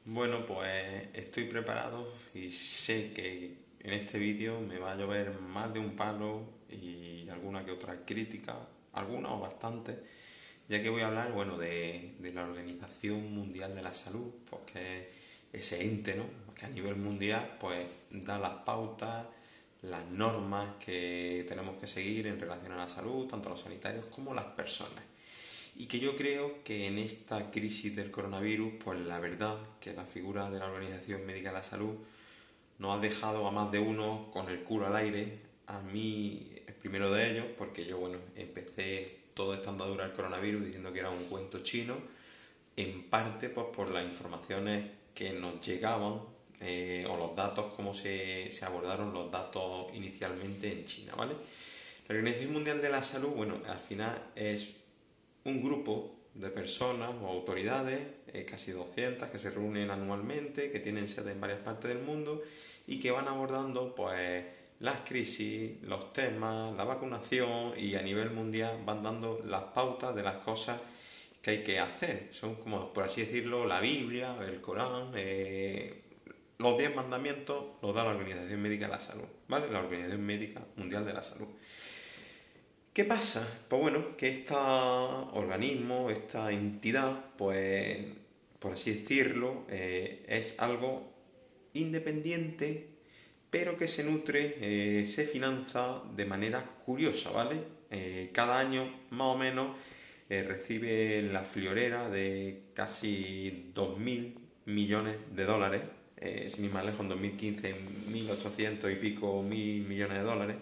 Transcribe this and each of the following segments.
Bueno, pues estoy preparado y sé que en este vídeo me va a llover más de un palo y alguna que otra crítica, alguna o bastante, ya que voy a hablar, bueno, de la Organización Mundial de la Salud, pues que es ese ente, ¿no? Que a nivel mundial, pues da las pautas, las normas que tenemos que seguir en relación a la salud, tanto los sanitarios como las personas. Y que yo creo que en esta crisis del coronavirus, pues la verdad que la figura de la Organización Médica de la Salud nos ha dejado a más de uno con el culo al aire. A mí, el primero de ellos, porque yo, bueno, empecé toda esta andadura del coronavirus diciendo que era un cuento chino, en parte pues por las informaciones que nos llegaban o los datos, cómo se abordaron los datos inicialmente en China, ¿vale? La Organización Mundial de la Salud, bueno, al final es un grupo de personas o autoridades, casi 200, que se reúnen anualmente, que tienen sede en varias partes del mundo y que van abordando pues las crisis, los temas, la vacunación y a nivel mundial van dando las pautas de las cosas que hay que hacer. Son como, por así decirlo, la Biblia, el Corán, los 10 mandamientos los da la Organización Médica de la Salud, ¿vale? La Organización Médica Mundial de la Salud. ¿Qué pasa? Pues bueno, que este organismo, esta entidad, pues, por así decirlo, es algo independiente, pero que se nutre, se financia de manera curiosa, ¿vale? Cada año, más o menos, recibe la friolera de casi 2.000 millones de dólares, sin ir más lejos, en 2015, 1.800 y pico mil millones de dólares,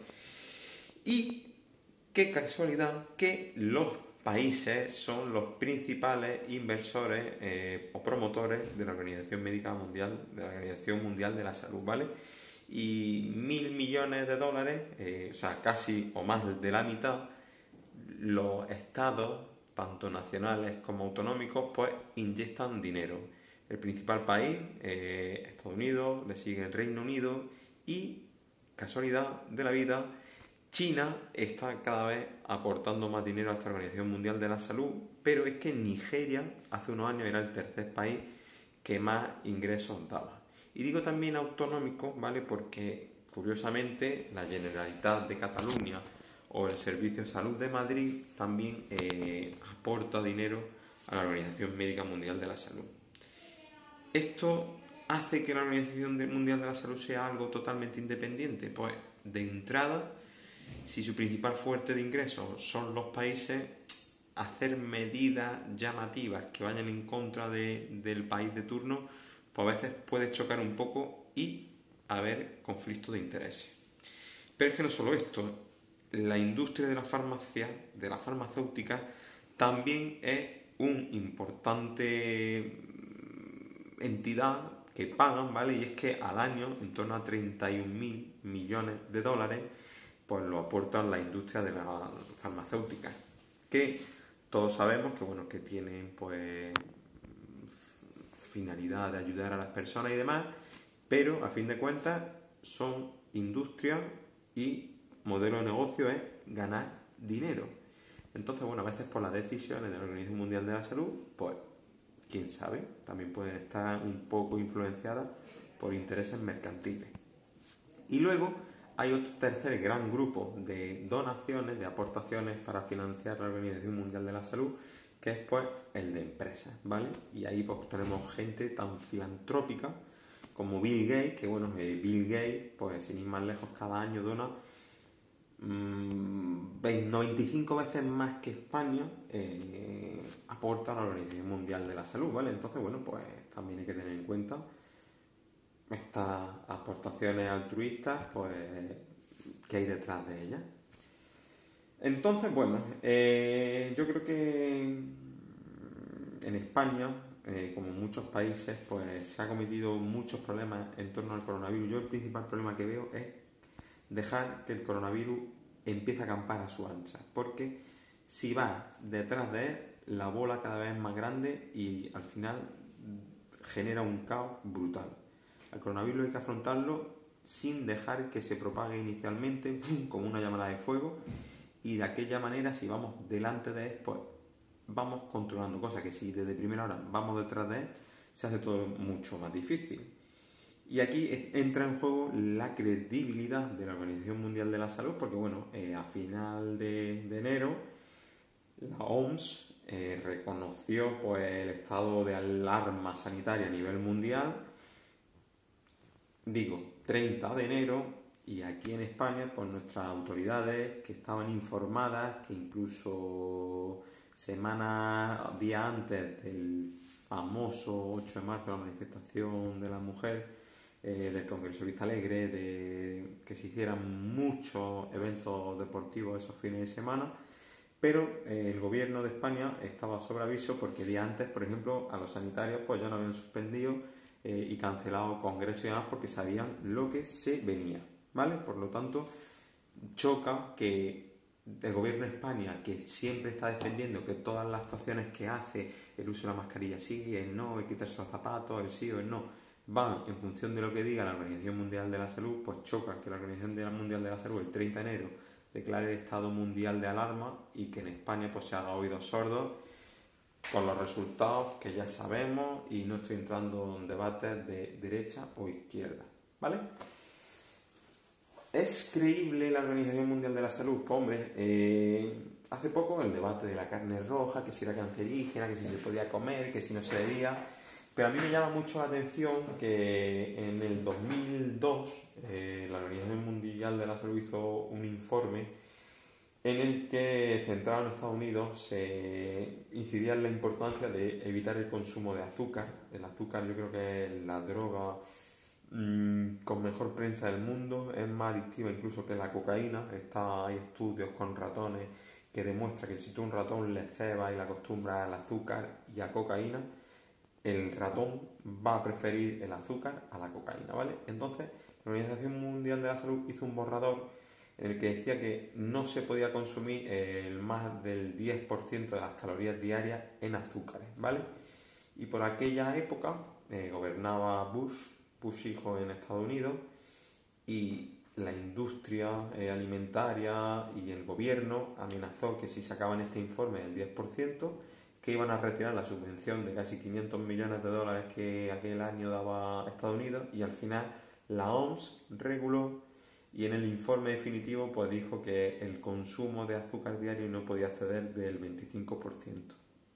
y qué casualidad que los países son los principales inversores o promotores de la Organización Médica Mundial, de la Organización Mundial de la Salud, ¿vale? Y 1.000 millones de dólares, o sea, casi o más de la mitad, los estados, tanto nacionales como autonómicos, pues inyectan dinero. El principal país, Estados Unidos, le sigue el Reino Unido y, casualidad de la vida, China está cada vez aportando más dinero a esta Organización Mundial de la Salud, pero es que Nigeria hace unos años era el tercer país que más ingresos daba. Y digo también autonómico, ¿vale? Porque curiosamente la Generalitat de Cataluña o el Servicio de Salud de Madrid también aporta dinero a la Organización Médica Mundial de la Salud. ¿Esto hace que la Organización Mundial de la Salud sea algo totalmente independiente? Pues de entrada, si su principal fuente de ingresos son los países, hacer medidas llamativas que vayan en contra del país de turno, pues a veces puede chocar un poco y haber conflictos de intereses. Pero es que no solo esto, la industria de la farmacia, de la farmacéutica, también es un importante entidad que pagan, ¿vale? Y es que al año, en torno a 31.000 millones de dólares, pues lo aportan la industria de la farmacéutica, que todos sabemos que, bueno, que tienen pues finalidad de ayudar a las personas y demás, pero a fin de cuentas son industrias y modelo de negocio es ganar dinero. Entonces, bueno, a veces por las decisiones de la Organización Mundial de la Salud, pues quién sabe, también pueden estar un poco influenciadas por intereses mercantiles. Y luego hay otro tercer gran grupo de donaciones, de aportaciones para financiar la Organización Mundial de la Salud, que es pues el de empresas, ¿vale? Y ahí pues tenemos gente tan filantrópica como Bill Gates, que bueno, Bill Gates, pues sin ir más lejos, cada año dona 95 veces más que España aporta a la Organización Mundial de la Salud, ¿vale? Entonces, bueno, pues también hay que tener en cuenta estas aportaciones altruistas, pues, que hay detrás de ellas. Entonces, bueno, yo creo que en España, como en muchos países, pues se ha cometido muchos problemas en torno al coronavirus. Yo el principal problema que veo es dejar que el coronavirus empiece a acampar a su ancha, porque si va detrás de él, la bola cada vez es más grande y al final genera un caos brutal. El coronavirus hay que afrontarlo sin dejar que se propague inicialmente como una llamada de fuego, y de aquella manera, si vamos delante de él, pues vamos controlando, cosas que si desde primera hora vamos detrás de él, se hace todo mucho más difícil. Y aquí entra en juego la credibilidad de la Organización Mundial de la Salud, porque bueno, a final de enero la OMS reconoció pues, el estado de alarma sanitaria a nivel mundial, digo, 30 de enero, y aquí en España, pues nuestras autoridades que estaban informadas, que incluso semanas, días antes del famoso 8 de marzo, la manifestación de la mujer, del Congreso Vista Alegre, de que se hicieran muchos eventos deportivos esos fines de semana, pero el gobierno de España estaba sobre aviso porque días antes, por ejemplo, a los sanitarios pues ya no habían suspendido y cancelado congresos y demás porque sabían lo que se venía, ¿vale? Por lo tanto, choca que el gobierno de España, que siempre está defendiendo que todas las actuaciones que hace, el uso de la mascarilla sí, el no, el quitarse los zapatos, el sí o el no, van en función de lo que diga la Organización Mundial de la Salud, pues choca que la Organización Mundial de la Salud el 30 de enero declare el estado mundial de alarma y que en España pues se haga oídos sordos con los resultados que ya sabemos, y no estoy entrando en debates de derecha o izquierda, ¿vale? ¿Es creíble la Organización Mundial de la Salud? Pues hombre, hace poco el debate de la carne roja, que si era cancerígena, que si se podía comer, que si no se debía. Pero a mí me llama mucho la atención que en el 2002 la Organización Mundial de la Salud hizo un informe en el que, centrado en Estados Unidos, se incidía en la importancia de evitar el consumo de azúcar. El azúcar yo creo que es la droga con mejor prensa del mundo, es más adictiva incluso que la cocaína. Hay estudios con ratones que demuestran que si tú a un ratón le cebas y le acostumbras al azúcar y a cocaína, el ratón va a preferir el azúcar a la cocaína, ¿vale? Entonces, la Organización Mundial de la Salud hizo un borrador en el que decía que no se podía consumir más del 10% de las calorías diarias en azúcares, ¿vale? Y por aquella época gobernaba Bush hijo en Estados Unidos, y la industria alimentaria y el gobierno amenazó que si sacaban este informe del 10%, que iban a retirar la subvención de casi 500 millones de dólares que aquel año daba Estados Unidos, y al final la OMS reguló y en el informe definitivo pues dijo que el consumo de azúcar diario no podía exceder del 25%.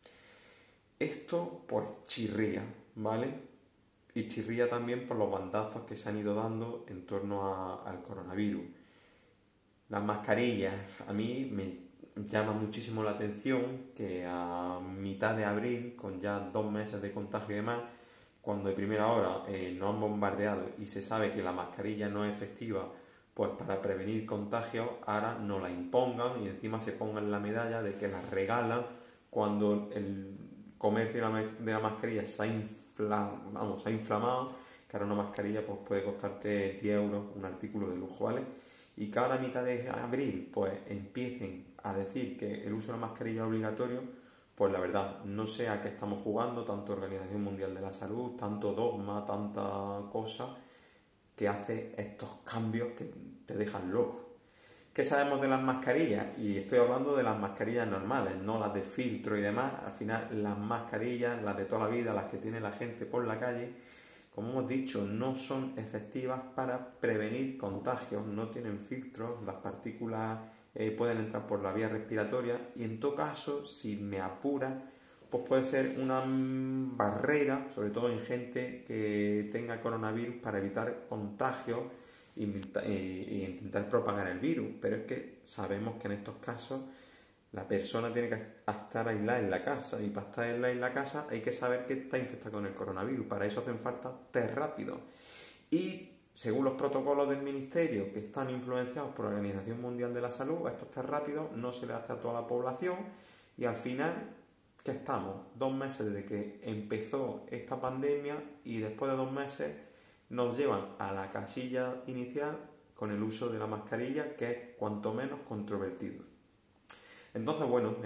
Esto pues chirría, ¿vale? Y chirría también por los bandazos que se han ido dando en torno al coronavirus. Las mascarillas, a mí me llama muchísimo la atención que a mitad de abril, con ya 2 meses de contagio y demás, cuando de primera hora nos han bombardeado y se sabe que la mascarilla no es efectiva pues para prevenir contagios, ahora no la impongan y encima se pongan la medalla de que la regalan cuando el comercio de la mascarilla se ha inflamado, que ahora una mascarilla pues puede costarte 10 euros, un artículo de lujo, ¿vale? Y que ahora a mitad de abril pues empiecen a decir que el uso de la mascarilla es obligatorio, pues la verdad, no sé a qué estamos jugando, tanto Organización Mundial de la Salud, tanto dogma, tanta cosa que hace estos cambios que te dejan loco. ¿Qué sabemos de las mascarillas? Y estoy hablando de las mascarillas normales, no las de filtro y demás. Al final, las mascarillas, las de toda la vida, las que tiene la gente por la calle, como hemos dicho, no son efectivas para prevenir contagios, no tienen filtros, las partículas pueden entrar por la vía respiratoria y en todo caso, si me apura, pues puede ser una barrera, sobre todo en gente que tenga coronavirus, para evitar contagios e intentar propagar el virus. Pero es que sabemos que en estos casos la persona tiene que estar aislada en la casa, y para estar aislada en la casa hay que saber que está infectada con el coronavirus. Para eso hacen falta test rápidos. Y según los protocolos del Ministerio, que están influenciados por la Organización Mundial de la Salud, estos test rápidos no se les hace a toda la población, y al final, ¿qué estamos? 2 meses desde que empezó esta pandemia y después de 2 meses nos llevan a la casilla inicial con el uso de la mascarilla, que es cuanto menos controvertido. Entonces, bueno,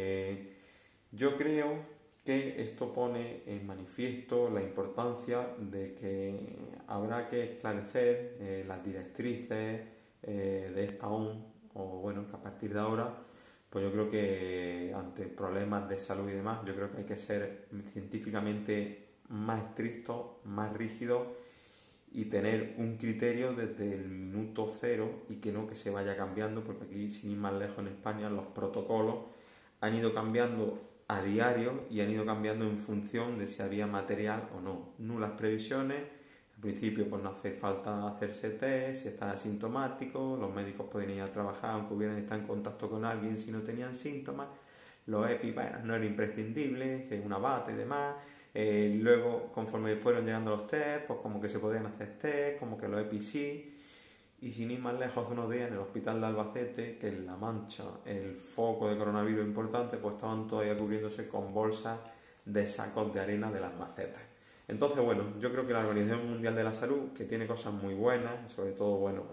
yo creo que esto pone en manifiesto la importancia de que habrá que esclarecer las directrices de esta OMS, o bueno, que a partir de ahora, pues yo creo que ante problemas de salud y demás, yo creo que hay que ser científicamente más estrictos, más rígidos y tener un criterio desde el minuto cero y que no que se vaya cambiando, porque aquí, sin ir más lejos, en España los protocolos han ido cambiando a diario y han ido cambiando en función de si había material o no. Nulas previsiones, al principio pues no hace falta hacerse test, si estás asintomático, los médicos pueden ir a trabajar aunque hubieran estado en contacto con alguien si no tenían síntomas, los EPI, bueno, no era imprescindible, que una bata y demás. Luego, conforme fueron llegando los test, pues como que se podían hacer test, como que los EPI sí. Y sin ir más lejos, de unos días en el hospital de Albacete, que en La Mancha, el foco de coronavirus importante, pues estaban todavía cubriéndose con bolsas de sacos de arena de las macetas. Entonces, bueno, yo creo que la Organización Mundial de la Salud, que tiene cosas muy buenas, sobre todo, bueno,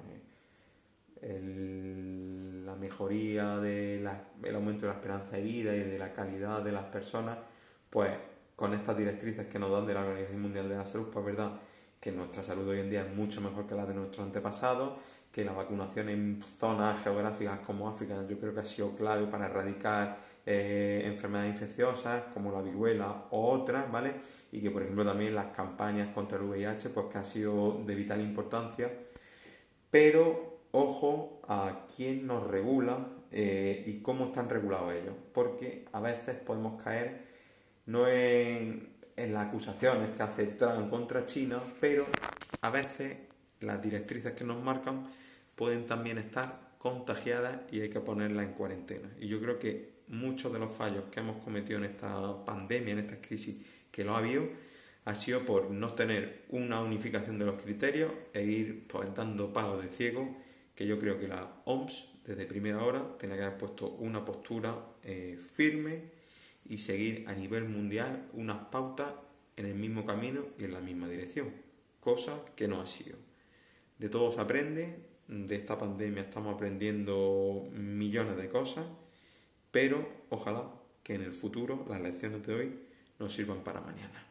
la mejoría del aumento de la esperanza de vida y de la calidad de las personas, pues con estas directrices que nos dan de la Organización Mundial de la Salud, pues verdad que nuestra salud hoy en día es mucho mejor que la de nuestros antepasados, que la vacunación en zonas geográficas como África yo creo que ha sido clave para erradicar enfermedades infecciosas como la viruela o otras, ¿vale? Y que por ejemplo también las campañas contra el VIH pues que han sido de vital importancia, pero ojo a quién nos regula y cómo están regulados ellos, porque a veces podemos caer no en las acusaciones que hace Trump contra China, pero a veces las directrices que nos marcan pueden también estar contagiadas y hay que ponerlas en cuarentena. Y yo creo que muchos de los fallos que hemos cometido en esta pandemia, en esta crisis que lo ha habido, ha sido por no tener una unificación de los criterios e ir pues, dando palos de ciego, que yo creo que la OMS desde primera hora tenía que haber puesto una postura firme y seguir a nivel mundial unas pautas en el mismo camino y en la misma dirección, cosa que no ha sido. De todo se aprende, de esta pandemia estamos aprendiendo millones de cosas, pero ojalá que en el futuro las lecciones de hoy nos sirvan para mañana.